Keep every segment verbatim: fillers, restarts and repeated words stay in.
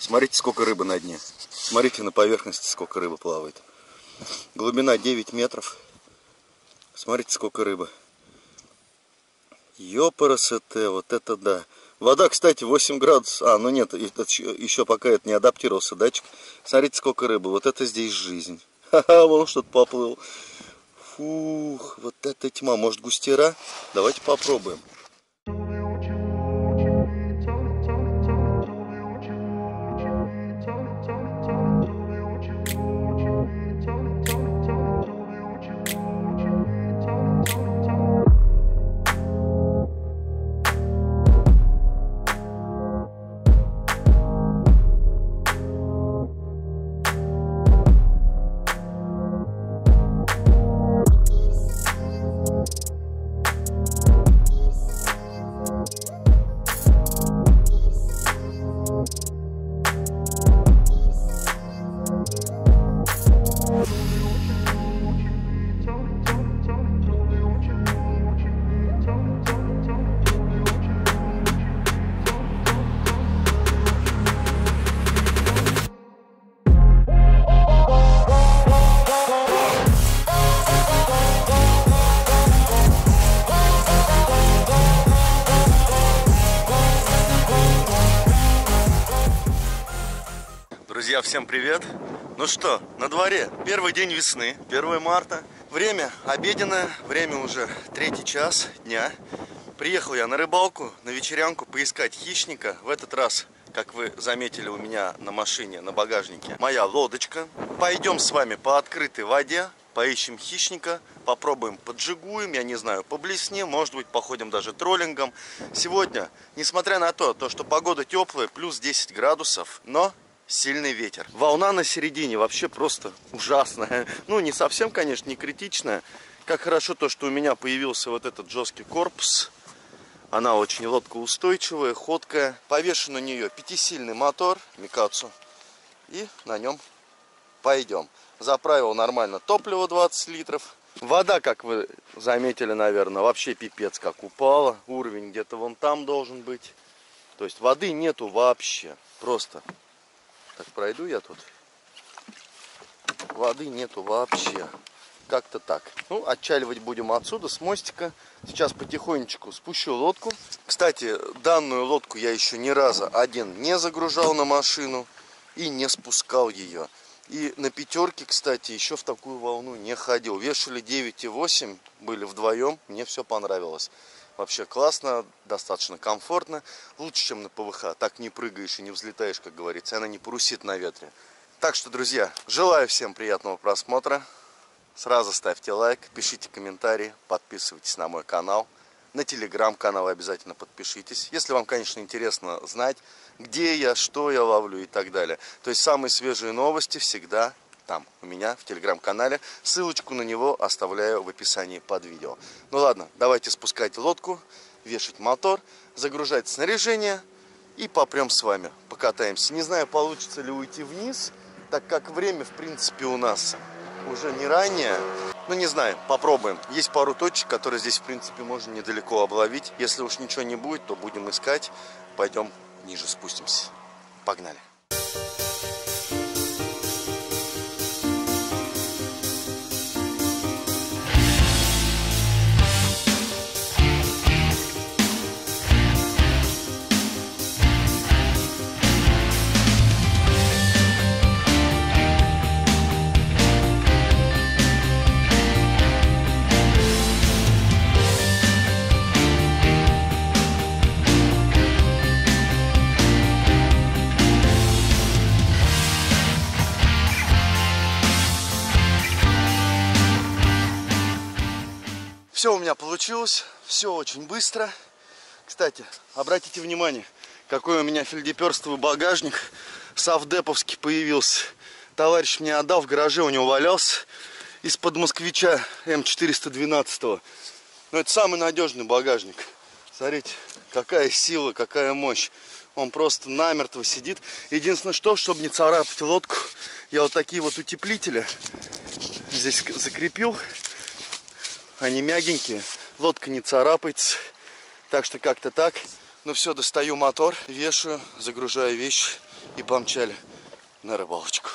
Смотрите, сколько рыбы на дне. Смотрите на поверхности, сколько рыбы плавает. Глубина девять метров. Смотрите, сколько рыбы. Ёпарасоте, вот это да. Вода, кстати, восемь градусов. А, ну нет, еще пока это не адаптировался датчик. Смотрите, сколько рыбы. Вот это здесь жизнь. Ха-ха, вон что-то поплыл. Фух, вот это тьма. Может, густера? Давайте попробуем. Друзья, всем привет! Ну что, на дворе первый день весны, первое марта. Время обеденное, время уже третий час дня. Приехал я на рыбалку, на вечерянку поискать хищника. В этот раз, как вы заметили у меня на машине, на багажнике, моя лодочка. Пойдем с вами по открытой воде, поищем хищника, попробуем поджигуем, я не знаю, по блесне, может быть, походим даже троллингом. Сегодня, несмотря на то, то что погода теплая, плюс десять градусов, но сильный ветер. Волна на середине вообще просто ужасная. Ну, не совсем, конечно, не критичная. Как хорошо то, что у меня появился вот этот жесткий корпус. Она очень лодкоустойчивая, ходкая. Повешен на нее пятисильный мотор Микацу. И на нем пойдем. Заправил нормально топливо двадцать литров. Вода, как вы заметили, наверное, вообще пипец как упала. Уровень где-то вон там должен быть. То есть воды нету вообще. Просто... Так, пройду я тут. Воды нету вообще. Как-то так. Ну, отчаливать будем отсюда, с мостика. Сейчас потихонечку спущу лодку. Кстати, данную лодку я еще ни разу один не загружал на машину и не спускал ее. И на пятерке, кстати, еще в такую волну не ходил. Вешали девять и восемь, были вдвоем. Мне все понравилось. Вообще классно, достаточно комфортно. Лучше, чем на ПВХ. Так не прыгаешь и не взлетаешь, как говорится. Она не парусит на ветре. Так что, друзья, желаю всем приятного просмотра. Сразу ставьте лайк, пишите комментарии, подписывайтесь на мой канал. На телеграм-канал обязательно подпишитесь. Если вам, конечно, интересно знать, где я, что я ловлю и так далее. То есть самые свежие новости всегда там, у меня в телеграм-канале. Ссылочку на него оставляю в описании под видео. Ну ладно, давайте спускать лодку, вешать мотор, загружать снаряжение и попрем с вами. Покатаемся. Не знаю, получится ли уйти вниз, так как время, в принципе, у нас уже не ранее. Ну, не знаю, попробуем. Есть пару точек, которые здесь, в принципе, можно недалеко обловить. Если уж ничего не будет, то будем искать. Пойдем ниже спустимся. Погнали. Все у меня получилось, все очень быстро. Кстати, обратите внимание, какой у меня фельдеперстовый багажник совдеповский появился. Товарищ мне отдал, в гараже у него валялся, из-под москвича эм четыреста двенадцать. Но это самый надежный багажник. Смотрите, какая сила, какая мощь. Он просто намертво сидит. Единственное, что, чтобы не царапать лодку, я вот такие вот утеплители здесь закрепил. Они мягенькие, лодка не царапается. Так что как-то так. Ну все, достаю мотор, вешаю, загружаю вещи и помчали на рыбалочку.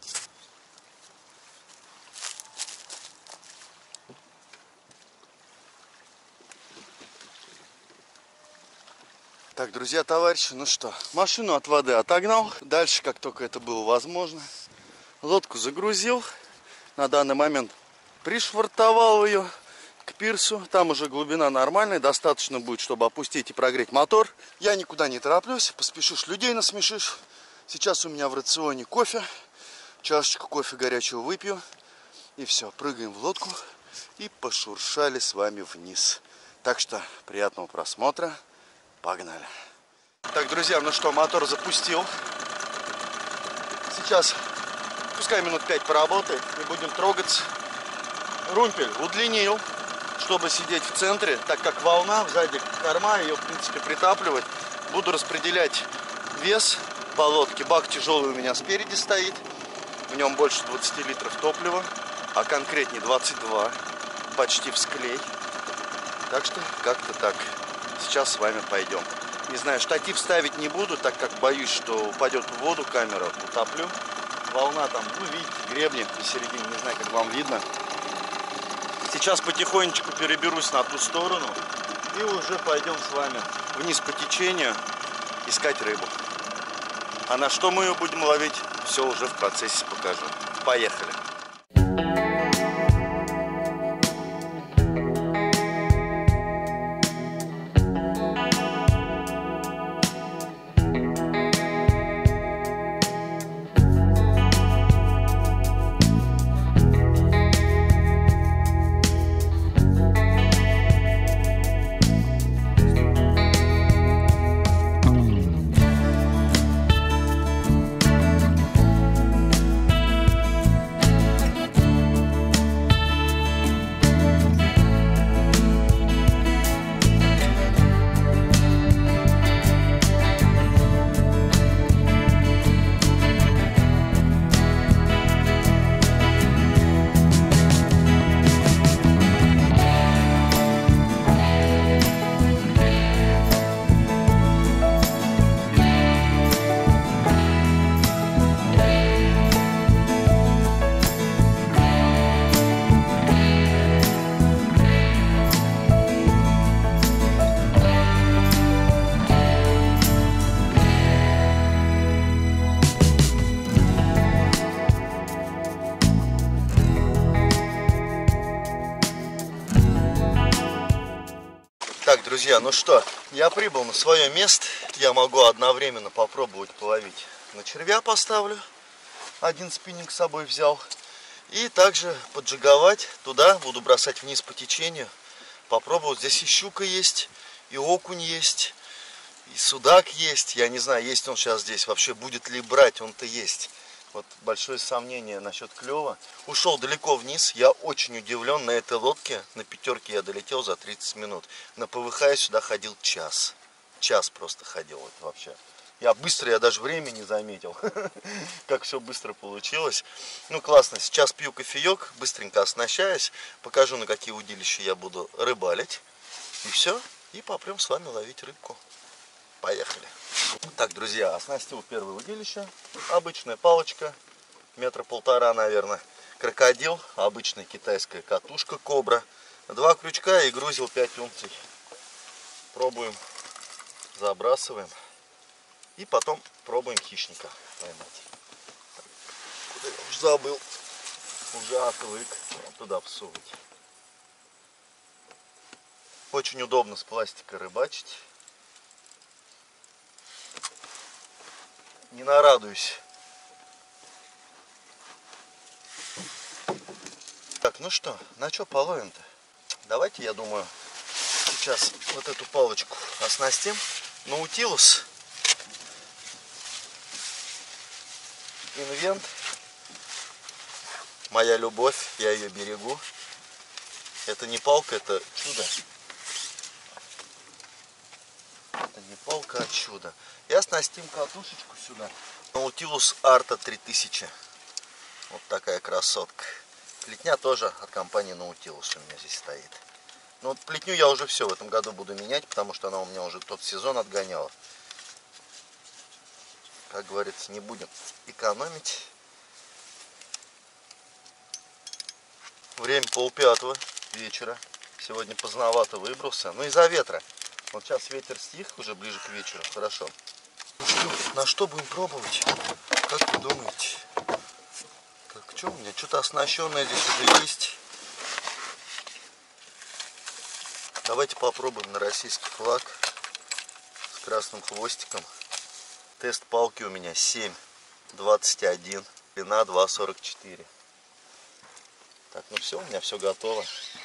Так, друзья, товарищи, ну что, машину от воды отогнал. Дальше, как только это было возможно, лодку загрузил. На данный момент пришвартовал ее к пирсу. Там уже глубина нормальная, достаточно будет, чтобы опустить и прогреть мотор. Я никуда не тороплюсь, поспешишь, людей насмешишь. Сейчас у меня в рационе кофе. Чашечку кофе горячего выпью. И все, прыгаем в лодку и пошуршали с вами вниз. Так что приятного просмотра. Погнали. Так, друзья, ну что, мотор запустил. Сейчас, пускай минут пять поработает, и будем трогаться. Румпель удлинил, чтобы сидеть в центре, так как волна сзади корма, ее, в принципе, притапливать. Буду распределять вес по лодке. Бак тяжелый у меня спереди стоит. В нем больше двадцати литров топлива, а конкретнее двадцать два. Почти в склей. Так что как-то так. Сейчас с вами пойдем. Не знаю, штатив ставить не буду, так как боюсь, что упадет в воду камера, утоплю. Волна там, ну видите, гребни посередине, не знаю, как вам видно. Сейчас потихонечку переберусь на ту сторону и уже пойдем с вами вниз по течению искать рыбу. А на что мы ее будем ловить, все уже в процессе покажу. Поехали! Так, друзья, ну что, я прибыл на свое место. Я могу одновременно попробовать половить. На червя поставлю. Один спиннинг с собой взял. И также поджиговать. Туда буду бросать вниз по течению. Попробовать. Здесь и щука есть, и окунь есть, и судак есть. Я не знаю, есть он сейчас здесь. Вообще будет ли брать, он-то есть. Вот большое сомнение насчет клёва. Ушел далеко вниз. Я очень удивлен. На этой лодке, на пятерке я долетел за тридцать минут. На ПВХ я сюда ходил час. Час просто ходил вот вообще. Я быстро, я даже время не заметил. Как все быстро получилось. Ну классно. Сейчас пью кофеек, быстренько оснащаюсь. Покажу, на какие удилища я буду рыбалить. И все. И попрем с вами ловить рыбку. Поехали. Так, друзья, оснастил первое удилище. Обычная палочка, метра полтора, наверное. Крокодил, обычная китайская катушка кобра. Два крючка и грузил пять унций. Пробуем, забрасываем. И потом пробуем хищника поймать. Так, куда я уже забыл. Уже отвык туда всовывать. Очень удобно с пластика рыбачить. Не нарадуюсь. Так, ну что, на что половим-то? Давайте, я думаю, сейчас вот эту палочку оснастим. Наутилус. Инвент. Моя любовь, я ее берегу. Это не палка, это чудо. Это не палка, а чудо. И оснастим катушечку сюда. Наутилус Арта три тысячи. Вот такая красотка. Плетня тоже от компании Наутилус у меня здесь стоит. Но вот плетню я уже все в этом году буду менять, потому что она у меня уже тот сезон отгоняла. Как говорится, не будем экономить. Время полпятого вечера. Сегодня поздновато выбрался. Ну из-за ветра. Вот сейчас ветер стих, уже ближе к вечеру. Хорошо. Ну что, на что будем пробовать? Как вы думаете? Так, что у меня? Что-то оснащенное здесь уже есть. Давайте попробуем на российский флаг. С красным хвостиком. Тест палки у меня семь двадцать один. Длина два сорок четыре. Так, ну все, у меня все готово.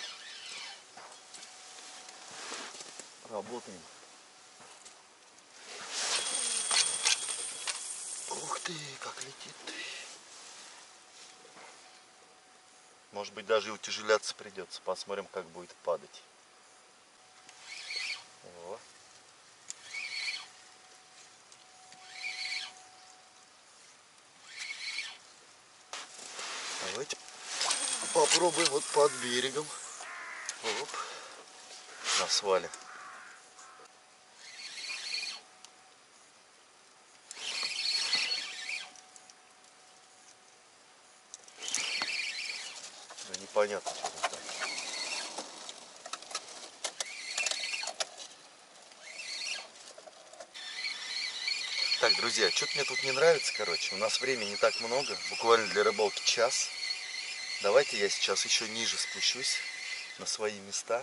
Работаем. Ух ты, как летит. Может быть, даже и утяжеляться придется. Посмотрим, как будет падать. О. Давайте попробуем вот под берегом. Оп. На свале. Да непонятно, что там. Так, друзья, что-то мне тут не нравится, короче. У нас времени не так много, буквально для рыбалки час. Давайте я сейчас еще ниже спущусь на свои места.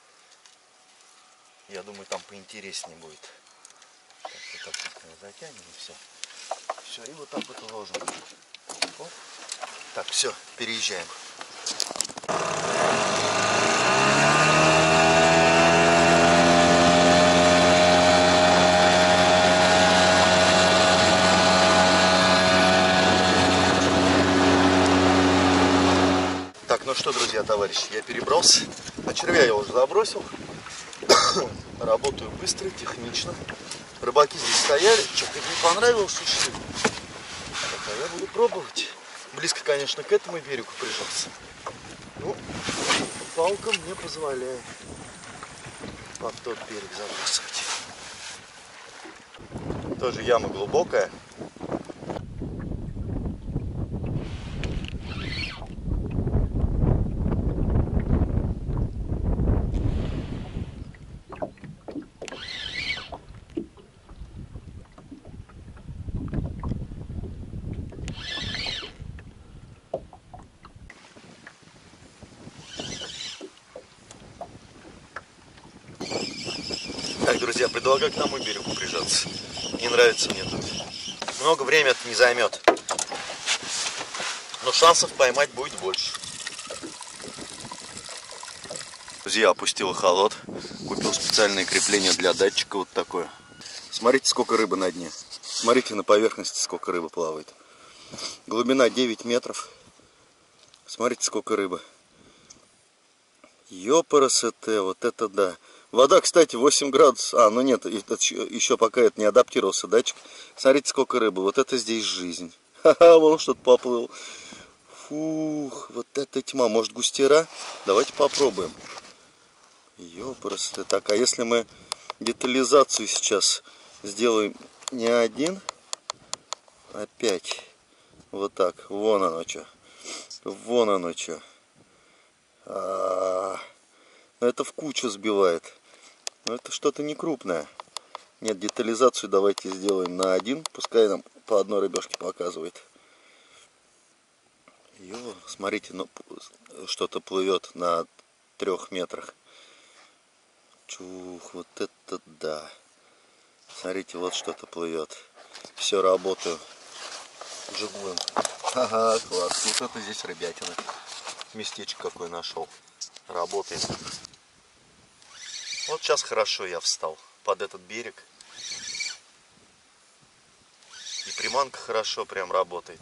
Я думаю, там поинтереснее будет. Так, вот так вот затянем и все. Все, и вот так вот уложим. Оп. Так, все, переезжаем. Так, ну что, друзья, товарищи, я перебрался. А червя я уже забросил. Работаю быстро, технично. Рыбаки здесь стояли. Что-то им не понравилось, ушли. Так, а я буду пробовать. Близко, конечно, к этому берегу прижался. Ну, палка мне позволяет под тот берег забрасывать. Тоже яма глубокая. Так, друзья, предлагаю к тому берегу прижаться. Не нравится мне тут. Много времени это не займет. Но шансов поймать будет больше. Друзья, опустил эхолот. Купил специальное крепление для датчика вот такое. Смотрите, сколько рыбы на дне. Смотрите на поверхности, сколько рыбы плавает. Глубина девять метров. Смотрите, сколько рыбы. Ёпарасоте, вот это да. Вода, кстати, восемь градусов. А, ну нет, еще пока это не адаптировался датчик. Смотрите, сколько рыбы. Вот это здесь жизнь. Ха-ха, вон что-то поплыл. Фух, вот это тьма. Может, густера? Давайте попробуем. Ёпарасоте. Так, а если мы детализацию сейчас сделаем не один, а пять. Вот так. Вон оно что. Вон оно что. А -а -а. Это в кучу сбивает. Но это что-то не крупное. Нет, детализацию давайте сделаем на один. Пускай нам по одной рыбешке показывает. Ё, смотрите, ну, что-то плывет на трех метрах. Чух, вот это да. Смотрите, вот что-то плывет. Все, работаю. Жигуем. Ага, класс. Вот это здесь ребятина. Местечко какое нашел. Работаем. Вот сейчас хорошо я встал под этот берег. И приманка хорошо прям работает.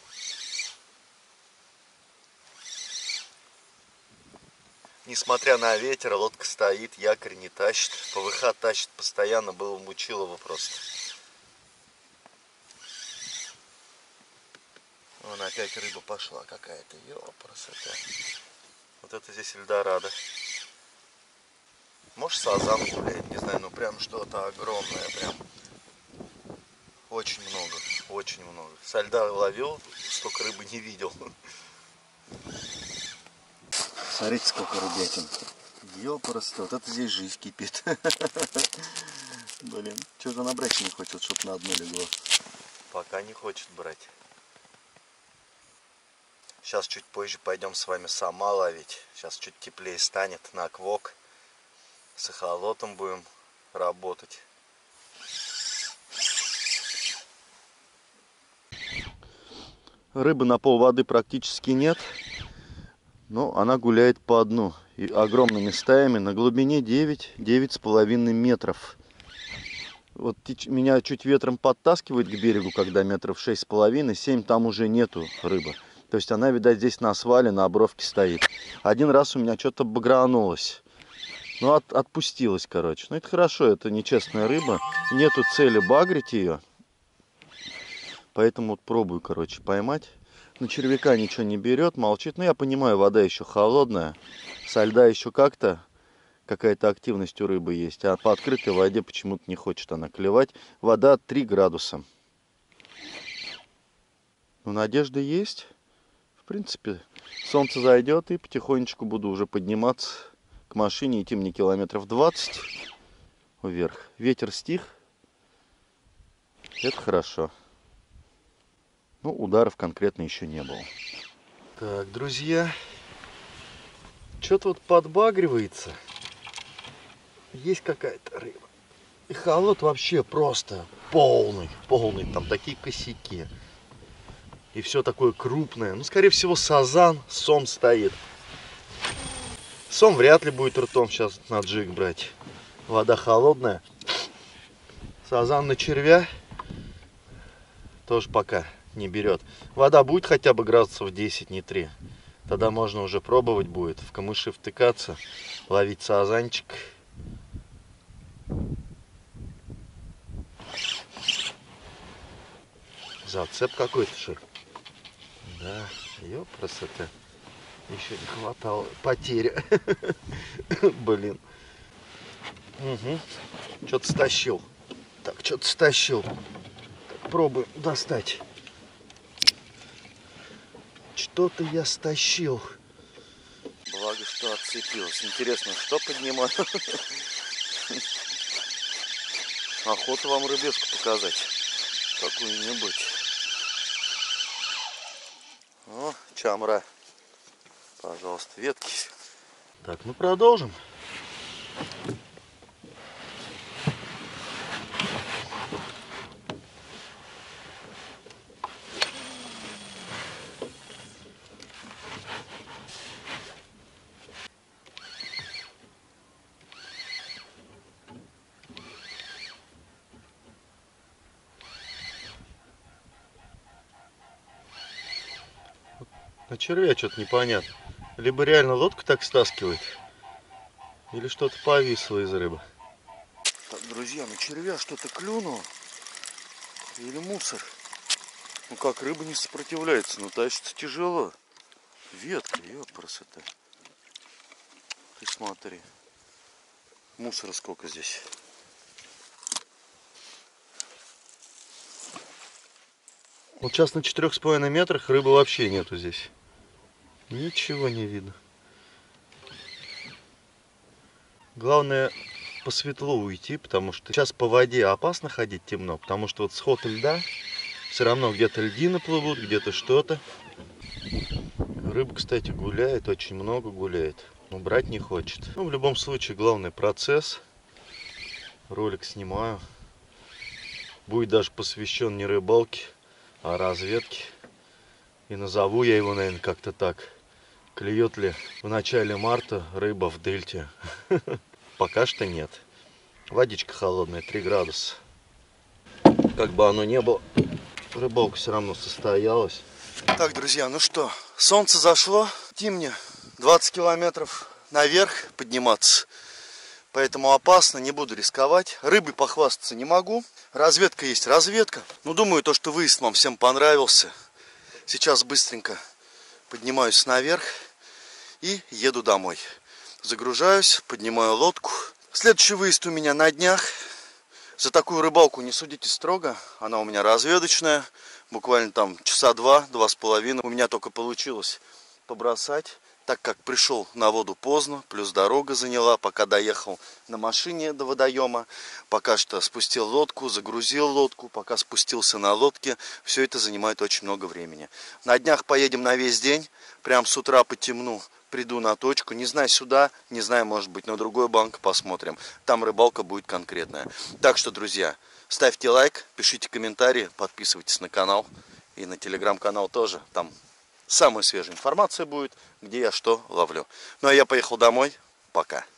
Несмотря на ветер, лодка стоит, якорь не тащит. ПВХ тащит постоянно, было мучило его просто. Вон опять рыба пошла какая-то. Ёпрасота. Вот это здесь Эльдорадо. Может, сазан гуляет, не знаю, ну прям что-то огромное, прям очень много. очень много. Со льда ловил, столько рыбы не видел. Смотрите, сколько рыбятин. Ёпрст, вот это здесь жизнь кипит. Блин, что же она брать не хочет, чтобы на дно легло? Пока не хочет брать. Сейчас чуть позже пойдем с вами сама ловить. Сейчас чуть теплее станет на квок. С эхолотом будем работать. Рыбы на пол воды практически нет. Но она гуляет по дну. И огромными стаями на глубине девять-девять с половиной метров. Вот меня чуть ветром подтаскивает к берегу, когда метров шесть с половиной, семь, там уже нету рыбы. То есть она, видать, здесь на свале, на обровке стоит. Один раз у меня что-то багранулось. Ну, от, отпустилась, короче. Ну, это хорошо, это нечестная рыба. Нету цели багрить ее. Поэтому вот пробую, короче, поймать. На червяка ничего не берет, молчит. Ну, я понимаю, вода еще холодная. Со льда еще как-то какая-то активность у рыбы есть. А по открытой воде почему-то не хочет она клевать. Вода три градуса. Ну, надежда есть. В принципе, солнце зайдет, и потихонечку буду уже подниматься к машине. Идти мне километров двадцать вверх. Ветер стих. Это хорошо. Ну, ударов конкретно еще не было. Так, друзья. Что-то вот подбагривается. Есть какая-то рыба. И холод вообще просто полный. Полный. Там такие косяки. И все такое крупное. Ну, скорее всего, сазан, сом стоит. Сом вряд ли будет ртом сейчас на джиг брать. Вода холодная. Сазан на червя тоже пока не берет. Вода будет хотя бы градусов десять, не три. Тогда можно уже пробовать будет в камыши втыкаться, ловить сазанчик. Зацеп какой-то же. Да, ёпрст, это еще не хватало. Потеря. Блин. Угу. Что-то стащил. Так, что-то стащил. Так, пробуем достать. Что-то я стащил. Благо, что отцепилось. Интересно, что поднимаю? Охота вам рыбеску показать. Какую-нибудь. О, чамра. Пожалуйста, ветки. Так, ну продолжим. На червя что-то непонятно. Либо реально лодку так стаскивает, или что-то повисло из рыбы. Так, друзья, на червя что-то клюнуло. Или мусор. Ну как, рыба не сопротивляется, но тащится тяжело. Ветка, ёпрст. Ты смотри. Мусора сколько здесь. Вот сейчас на четырёх с половиной метрах рыбы вообще нету здесь. Ничего не видно. Главное по светлу уйти, потому что сейчас по воде опасно ходить темно, потому что вот сход льда, все равно где-то льдины плывут, где-то что-то. Рыба, кстати, гуляет, очень много гуляет, но брать не хочет. Ну, в любом случае, главный процесс. Ролик снимаю. Будет даже посвящен не рыбалке, а разведке. И назову я его, наверное, как-то так. Клюет ли в начале марта рыба в дельте? Пока что нет. Водичка холодная, три градуса. Как бы оно ни было, рыбалка все равно состоялась. Так, друзья, ну что, солнце зашло. Идти мне двадцать километров наверх подниматься. Поэтому опасно, не буду рисковать. Рыбой похвастаться не могу. Разведка есть разведка. Ну, думаю, то, что выезд вам всем понравился. Сейчас быстренько поднимаюсь наверх и еду домой. Загружаюсь, поднимаю лодку. Следующий выезд у меня на днях. За такую рыбалку не судите строго. Она у меня разведочная. буквально там часа два, два с половиной. У меня только получилось побросать, так как пришел на воду поздно, плюс дорога заняла, пока доехал на машине до водоема, пока что спустил лодку, загрузил лодку, пока спустился на лодке, все это занимает очень много времени. На днях поедем на весь день, прям с утра по темну приду на точку, не знаю сюда, не знаю, может быть на другой банк, посмотрим, там рыбалка будет конкретная. Так что, друзья, ставьте лайк, пишите комментарии, подписывайтесь на канал и на телеграм-канал тоже, там самая свежая информация будет, где я что ловлю. Ну а я поехал домой. Пока.